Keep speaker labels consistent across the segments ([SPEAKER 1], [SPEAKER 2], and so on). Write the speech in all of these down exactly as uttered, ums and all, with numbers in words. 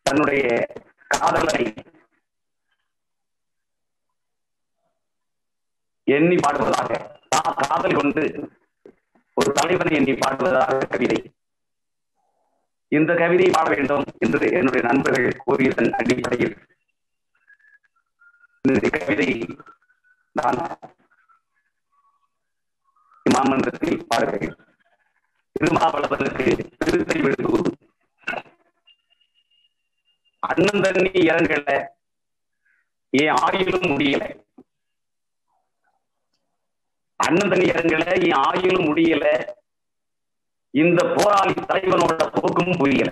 [SPEAKER 1] தன்னுடைய காதலை எண்ணி பாடுவதாக, தான் காதல் கொண்டு ஒரு தலைவனை எண்ணி பாடுவதாக கவிதை. இந்த கவிதையை பாட வேண்டும் என்று என்னுடைய நண்பர்கள் கூறியதன் அடிப்படையில் இந்த கவிதை நான் மாமன்றத்தில் பாடுகிறேன். திருமாவளவனுக்கு திருத்தை விடுவது. அண்ணன் தண்ணி இறங்கல, என் ஆயிலும் முடியல. அண்ணன் தண்ணி இறங்கல, என் ஆயிலும் முடியல. இந்த போராளி தலைவனோட போக்கும் புரியல.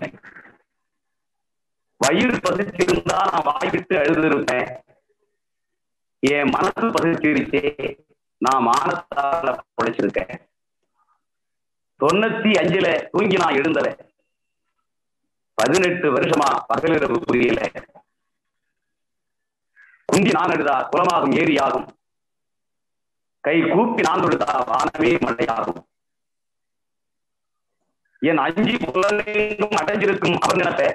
[SPEAKER 1] வயிறு பசிச்சிருந்தா நான் வாய்விட்டு அழுதிருப்பேன். என் மனசு பசிச்சிருச்சே, நான் மானத்தால உழைச்சிருக்கேன். தொண்ணூத்தி அஞ்சுல தூங்கி நான் எழுந்தல. பதினெட்டு வருஷமா பகலிரவு புரியல. குந்தி நான் எழுதா குலமாகும் ஏரியாகும். கை கூப்பி நான் தொழுதா வானமே மழையாகும். என் அஞ்சு புலனெங்கும் அடைஞ்சிருக்கும் அவர் நினைப்ப.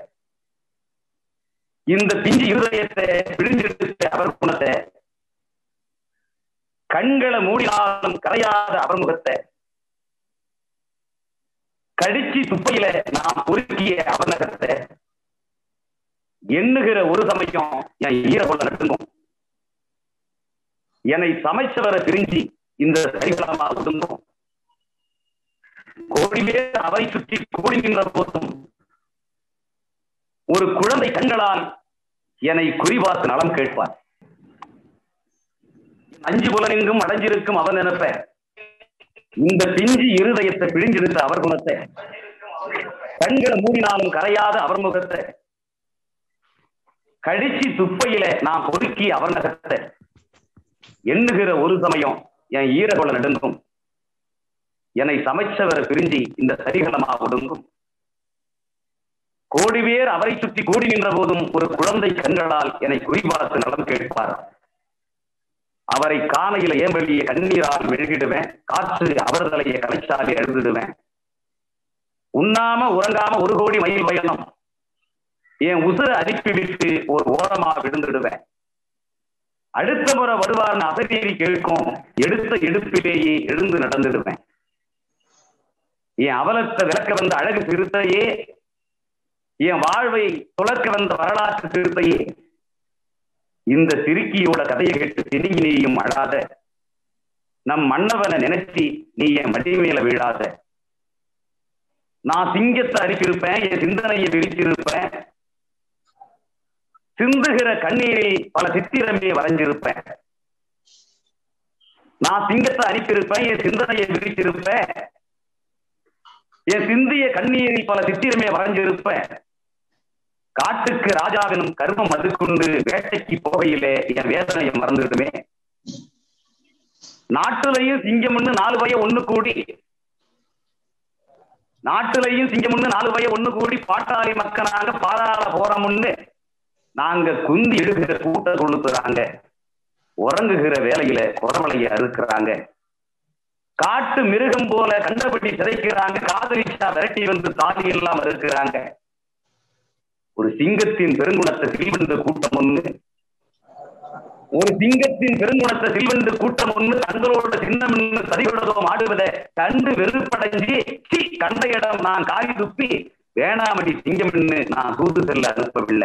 [SPEAKER 1] இந்த பிஞ்சு இருதயத்தை பிடிஞ்செடுத்த அவர் குணத்தை, கண்களை மூடினாலும் கரையாத அவர் முகத்தை, கடிச்சு துப்பையில நாம் பொறுக்கிய அவநகத்தை, எண்ணுகிற ஒரு சமயம் என் ஈரகொள்ள நட்டுங்கும். என்னை சமைச்சவரை பிரிஞ்சு இந்த சரிகளமா ஒதுங்கும். கோடி பேர் அவை சுற்றி கூடி நின்ற போதும் ஒரு குழந்தை கண்களால் என்னை குறிபார்த்து நலம் கேட்பார். அஞ்சு புலனெங்கும் அடைஞ்சிருக்கும் அவன் நினைப்ப. இந்த பிஞ்சு இருதயத்தை பிழிஞ்செடுத்த அவர் குணத்தை, கண்களை மூடினாலும் கரையாத அவர் முகத்தை, கடிச்சு துப்பையில நான் பொறுக்கி அவர் நகத்தை, எண்ணுகிற ஒரு சமயம் என் ஈரகொள்ள நடுங்கும். என்னை சமைச்சவரை பிரிஞ்சி இந்த சரிகளமா ஒடுங்கும். கோடி பேர் அவரை சுற்றி கூடி நின்ற போதும் ஒரு குழந்தை கண்களால் என்னை குறிபார்த்து நலம் கேட்பார். அவரை காணையில ஏம்பலிய கண்ணீரால் மெழுகிடுவேன். காற்று அவர் தலையை கலைச்சாலி எழுதிடுவேன். உண்ணாம உறங்காம ஒரு கோடி மைல் பயணம் என் உசுரை அனுப்பி விட்டு ஒரு ஓரமா விழுந்துடுவேன். அடுத்த முறை வருவார்னு அசதேவி கேட்கும். எடுத்த எடுப்பிலேயே எழுந்து நடந்துடுவேன். என் அவலத்தை விளக்க வந்த அழகு சிறுத்தையே, என் வாழ்வை துளக்க வந்த வரலாற்று சிறுத்தையே, இந்த சிறுக்கியோட கதையை கேட்டு திணிங்கி நீயும் அழாத. நம் மன்னவனை நினைச்சி நீ என் மடி மேல வீழாத. நான் சிங்கத்தை அரிப்பிருப்பேன், என் சிந்தனையை விரிச்சிருப்பேன். சிந்துகிற கண்ணீரில் பல சித்திரமே வரைஞ்சிருப்பேன். நான் சிங்கத்தை அனுப்பியிருப்பேன், என் சிந்தனையை விரிச்சிருப்பேன். என் சிந்திய கண்ணீரில் பல சித்திரமே வரைஞ்சிருப்பேன். காட்டுக்கு ராஜாவினும் கர்மம் அது கொண்டு வேட்டைக்கு போகையிலே என் வேதனையை மறந்துடுமே. நாட்டுலையும் சிங்கம்னு நாலு வய ஒண்ணு கூடி நாட்டுலையும் சிங்கம்னு நாலு வய ஒண்ணு கூடி பாட்டாளி மக்களாக பாதாள போறோம்னு நாங்க குந்தி எடுக்கிற கூட்ட கொளுத்துறாங்க. உறங்குகிற வேலையில குறவலைய அறுக்கிறாங்க. காட்டு மிருகம் போல கண்டபடி சிதைக்கிறாங்க. காதலிச்சா விரட்டி வந்து தாலி எல்லாம் இருக்கிறாங்க. ஒரு சிங்கத்தின் பெருங்குணத்தை சில்வென்று கூட்டம் ஒண்ணு ஒரு சிங்கத்தின் பெருங்குணத்தை சில்வென்று கூட்டம் ஒண்ணு தங்களோட சின்னம் சதிவிடதோ ஆடுவதை கண்டு வெறுப்படைஞ்சி கண்ட இடம் நான் காரி துப்பி வேணாமடி சிங்கம் நான் சூது செல்ல அனுப்பவில்லை.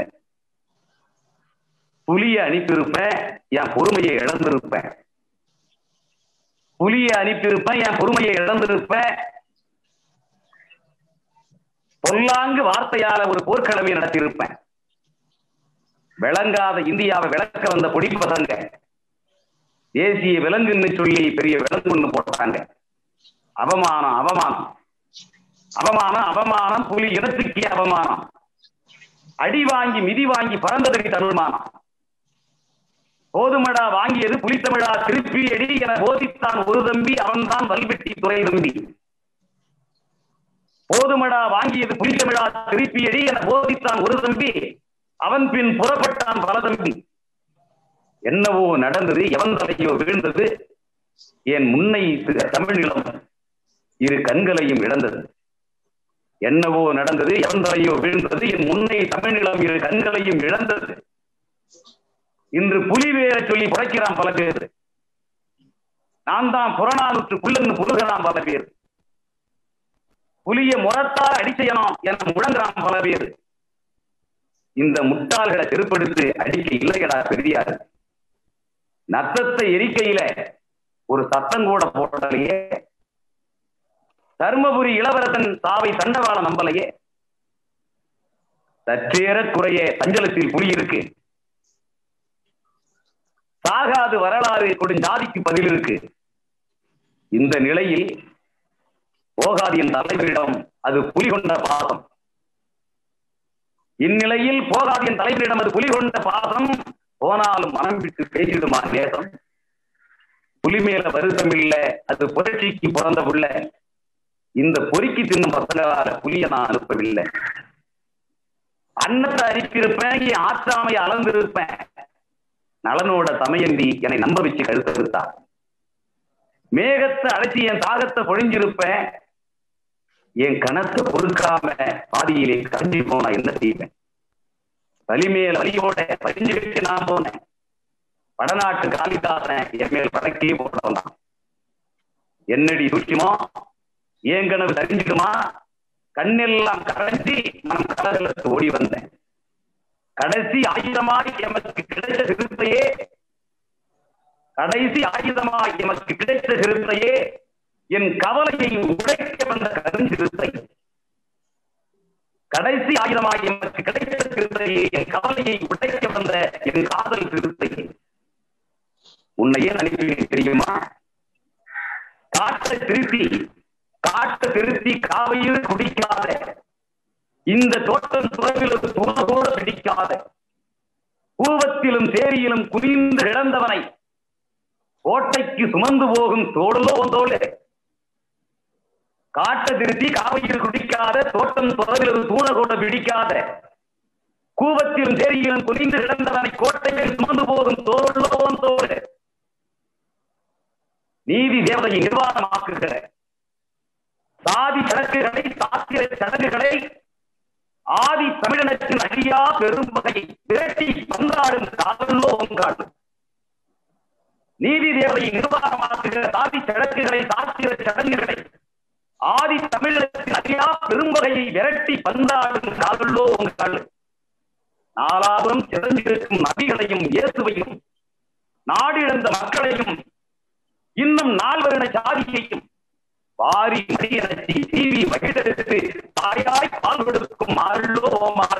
[SPEAKER 1] புலியை அனுப்பியிருப்பேன், என் பொறுமையை இழந்திருப்பேன். புலியை அனுப்பியிருப்பேன், என் பொறுமையை இழந்திருப்பேன். பொல்லாங்கு வார்த்தையால ஒரு போர்க்களவை நடத்தியிருப்பேன். விளங்காத இந்தியாவை விளக்க வந்த பொடி பசங்க தேசிய விலங்குன்னு சொல்லி பெரிய விலங்குன்னு போட்டாங்க. அவமானம் அவமானம் அவமானம் அவமானம் புலி இனத்துக்கே அவமானம். அடி வாங்கி மிதி வாங்கி பறந்ததற்கு தருமானம். போதுமடா வாங்கியது புலித்தமிழா திருப்பி அடி என போதித்தான் ஒரு தம்பி, அவன்தான் வல்வெட்டி துறை தம்பி. போதுமடா வாங்கியது புலித்தமிழா திருப்பி அடி என போதித்தான் ஒரு தம்பி, அவன் பின் புறப்பட்டான் பல தம்பி. என்னவோ நடந்தது, எவன் தலையோ விழுந்தது, என் முன்னை தமிழ் நிலம் இரு கண்களையும் இழந்தது. என்னவோ நடந்தது, எவந்தலையோ விழுந்தது, என் முன்னை தமிழ்நிலம் இரு கண்களையும் இழந்தது. இன்று புலி வேற சொல்லி புடைக்கிறான் பல பேர். நான் தான் புறநானூற்று புல்லன்னு புழுகிறான் பல பேர். புலிய முரத்தால் அடிச்சயனம் என முழங்குறான் பல பேர். இந்த முட்டாள்களை திருப்படுத்து அடிக்க இல்லையடா பெரியார். நத்தத்தை எரிக்கையில ஒரு சத்தம் கூட போடலையே. தர்மபுரி இளவரசன் சாவை தண்டவாள நம்பலையே. சற்றேற குறைய சஞ்சலத்தில் புலி இருக்கு. சாகாது வரலாறு கொடுஞ்சாதிக்கு பதில் இருக்கு. இந்த நிலையில் போகாது என் தலைவரிடம் அது புலி கொண்ட பாசம். இந்நிலையில் போகாது என் தலைவரிடம் அது புலி கொண்ட பாசம். போனாலும் மனம் விட்டு பேசிடுமா நேசம். புலி மேல வருத்தம் இல்ல, அது புரட்சிக்கு பிறந்த புள்ள. இந்த பொறுக்கி தின்னும் பசங்களால புலிய நான் அனுப்பவில்லை. அன்னத்தை அரித்திருப்பேன், என் ஆற்றாமையை அளந்திருப்பேன். நலனோட தமையந்தி என்னை நம்ப வச்சு கழுத்த விட்டா. மேகத்தை அழைச்சி என் தாகத்தை பொழிஞ்சிருப்பேன். என் கணத்தை பொறுக்காம பாதியிலே கரைஞ்சி போனா என்ன செய்வேன். வலிமேல் வலியோட பறிஞ்சு கட்டி நான் போனேன். வடநாட்டு காளிதாசன் என் மேல் படக்கே போட்டவன். என்னடி சூட்சிமோ, ஏன் கனவு தெரிஞ்சிடுமா. கண்ணெல்லாம் கரைஞ்சி நான் கடலுக்கு ஓடி வந்தேன். கடைசி ஆயுதமாய் எமக்கு கிடைத்த சிறுத்தையே, கடைசி ஆயுதமாய் எமக்கு கிடைத்த சிறுத்தையே, என் கவலையை உடைக்க வந்த கருஞ்சிறுத்தை. கடைசி ஆயுதமாய் எமக்கு கிடைத்த சிறுத்தையே, என் கவலையை உடைக்க வந்த என் காதல் சிறுத்தை. உன்னை ஏன் அனுப்பினேன் தெரியுமா. காட்டை திருத்தி காட்டை திருத்தி காவையில் குடிக்காத, இந்த தோட்டம் துறவில் ஒரு தூணோடு பிடிக்காத, பூவத்திலும் சேரியிலும் குனிந்து இழந்தவனை கோட்டைக்கு சுமந்து போகும் தோடுலோ தோடு. காட்டை திருத்தி காவையில் குடிக்காத, தோட்டம் துறவில் ஒரு தூணோடு பிடிக்காத, கூவத்திலும் சேரியிலும் குனிந்து இழந்தவனை கோட்டையில் சுமந்து போகும் தோடுலோ தோடு. நீதி தேவதையை நிர்வாணமாக்குகிற சாதி சடங்குகளை, சாத்திர சடங்குகளை, ஆதி தமிழனத்தின் அழியா பெரும் வகையை விரட்டி பந்தாடும் காதலோ உங்காடு. நீதி தேவதையை நிர்வாகமாக்குகிற சாதி சடங்குகளை, சாத்திர சடங்குகளை, ஆதி தமிழனத்தின் அழியா பெரும் வகையை விரட்டி பந்தாடும் காதலோ உங்காடு. நாலாபுரம் சிறந்திருக்கும் நபிகளையும் இயேசுவையும், நாடு இழந்த மக்களையும், இன்னும் நால்வரின சாதியையும் வாரி மடியனச்சி தீவி வகிடெடுத்து தாயாய் பால் கொடுக்கும் மாறுள்ளோ மாறு.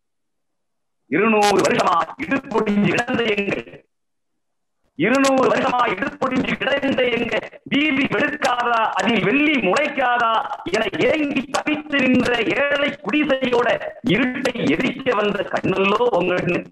[SPEAKER 1] இருநூறு வருஷமா இடுப்பொடிஞ்சு கிடந்த எங்க, இருநூறு வருஷமா இடுப்பொடிஞ்சு கிடந்த எங்க வீதி வெளுக்காதா, அதில் வெள்ளி முளைக்காதா என ஏங்கி தவித்து நின்ற ஏழை குடிசையோட இருட்டை எரிக்க வந்த கண்ணல்லோ உங்கன்னு.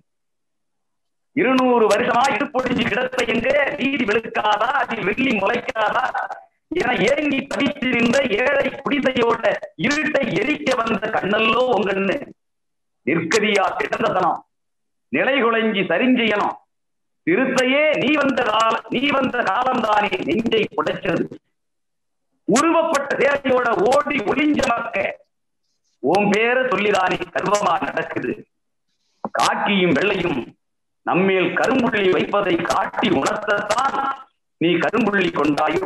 [SPEAKER 1] இருநூறு வருஷமா இடுப்பொடிஞ்சு கிடத்த எங்க வீதி வெளுக்காதா, அதில் வெள்ளி முளைக்காதா என ஏங்கி தவித்திருந்த ஏழை குடிசையோட இருட்டை எரிக்க வந்த கண்ணல்லோ உங்கன்னு. நிற்கதியா கிடந்ததனம், நிலை குலைஞ்சி சரிஞ்செய்யணும். திருத்தையே நீ வந்த கால நீ வந்த காலம்தானே நெஞ்சை புடைச்சது. உருவப்பட்ட தேவையோட ஓடி ஒளிஞ்ச மக்க உன் பேர சொல்லிதானே கர்வமா நடக்குது. காக்கியும் வெள்ளையும் நம்மேல் கரும்புள்ளி வைப்பதை காட்டி உணர்த்தத்தான் நீ கரும்புள்ளி கொண்டாயோ.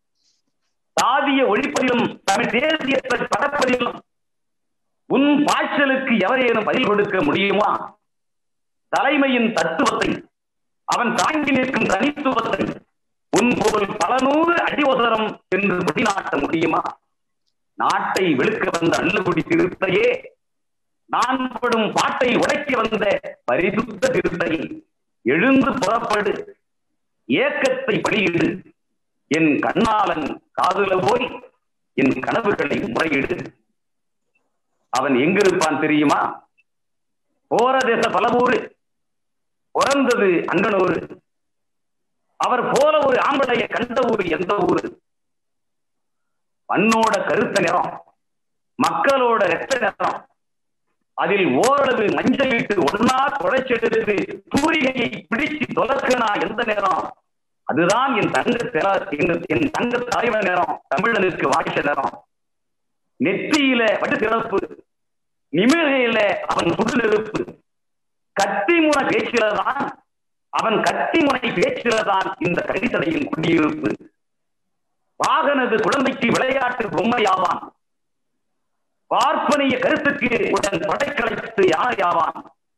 [SPEAKER 1] சாதிய ஒழிப்பதிலும் தமிழ் தேசியத்தை பரப்பதிலும் உன் பாய்ச்சலுக்கு எவரேனும் பதில் கொடுக்க முடியுமா? தலைமையின் தத்துவத்தை, அவன் தாங்கி நிற்கும் தனித்துவத்தை உன் போல் பல நூறு அடிவசரம் என்று வெளிநாட்ட முடியுமா? நாட்டை வெளுக்க வந்த அள்ளுகுடி திருத்தையே, நான் படும் பாட்டை உடைக்க வந்த பரிசுத்த திருத்தை, எழுந்து புறப்படு, ஏக்கத்தை பலியிடு, என் கண்ணாளன் காதுல போய் என் கனவுகளை முறையிடு. அவன் எங்கிருப்பான் தெரியுமா? போற தேச பலவூரு, பிறந்தது அங்கனூரு. அவர் போல ஒரு ஆம்பளைய கண்ட ஊரு எந்த ஊரு? மண்ணோட கருத்த நிறம், மக்களோட இரத்த நிறம், அதில் ஓரளவு மஞ்சளிட்டு ஒன்னா குறைச்செடுத்து சூரியனை பிடிச்சு தொலைக்கனா எந்த நேரம்? அதுதான் என் தங்க என் தங்க தலைவன் நேரம், தமிழனுக்கு வாய்ச்ச நேரம். நெற்றியில வடு சிறப்பு, நிமிழையில அவன் சுடு நெருப்பு. கத்திமுனை பேச்சிலதான் அவன் கத்திமுனை பேச்சிலதான் இந்த கடிதடையின் குடியிருப்பு. வாகனது குழந்தைக்கு விளையாட்டு பொம்மையாவான், பார்ப்பனிய கருத்துக்கு உடன் படைக்கலைத்து யானையாவான்.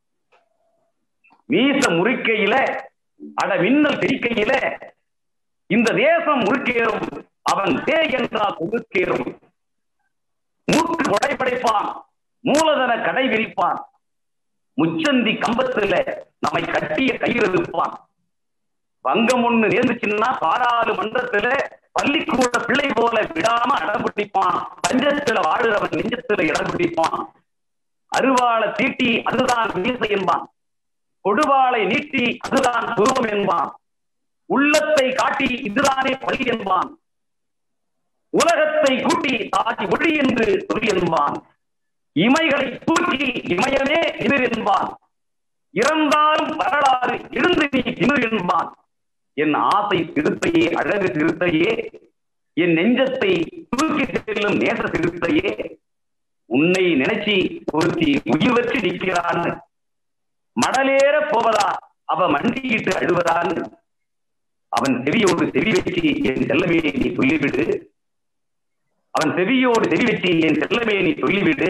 [SPEAKER 1] மீச முறிக்கையில அட மின்னல் தெரிக்கையில இந்த தேசம் முறுக்கேறும், அவன் தே என்றால் முறுக்கேறும். மூக்கு கொடைப்படைப்பான், மூலதன கடை விரிப்பான், முச்சந்தி கம்பத்துல நம்மை கட்டிய கயிறு இருப்பான். வங்கம் ஒண்ணு நேர்ந்துச்சுன்னா பாராளுமன்றத்துல பள்ளிக்கூட பிள்ளை போல விடாம அடம் பிடிப்பான். பஞ்சத்துல வாழுறவன் நெஞ்சத்துல இடம் பிடிப்பான். அருவாளை தீட்டி அதுதான் மீசை என்பான், கொடுவாளை நீட்டி அதுதான் துருவம் என்பான், உள்ளத்தை காட்டி இதுதானே பள்ளி என்பான், உலகத்தை கூட்டி தாக்கி ஒளி என்று சொல்லி என்பான், இமைகளை தூக்கி இமயமே எதிர் என்பான், இறந்தாலும் வரலாறு எழுந்து நீ திமிர் என்பான். என் ஆசை சிறுத்தையே, அழகு சிறுத்தையே, என் நெஞ்சத்தை தூக்கி செல்லும் நேச சிறுத்தையே, உன்னை நினைச்சி ஒருத்தி உயிர் வச்சு நிற்கிறான், மடலேற போவதா அவ மண்டியிட்டு அழுவதான். அவன் செவியோடு செவி வச்சு என் செல்லமே நீ சொல்லிவிடு, அவன் செவியோடு செவி வச்சு என் செல்லமே நீ சொல்லிவிடு.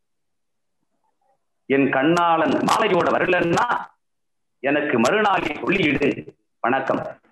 [SPEAKER 1] என் கண்ணாளன் மாலையோட வரலன்னா எனக்கு மறுநாளே சொல்லிவிடு. வணக்கம்.